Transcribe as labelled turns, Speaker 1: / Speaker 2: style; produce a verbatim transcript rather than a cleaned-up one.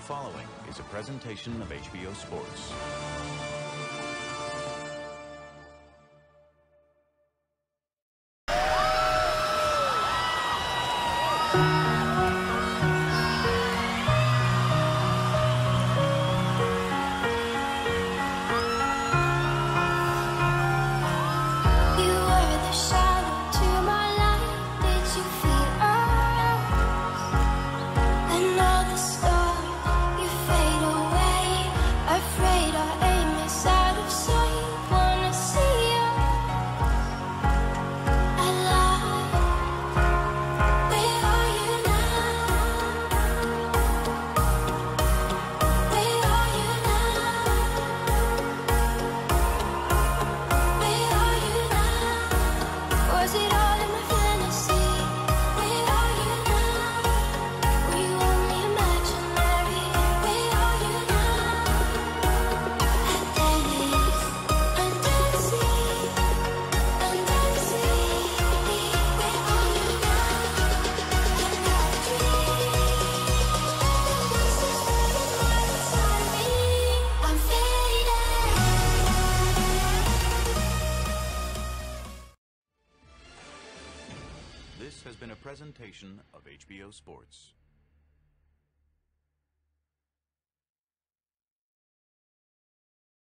Speaker 1: following is a presentation of H B O Sports. This has been a presentation of H B O Sports.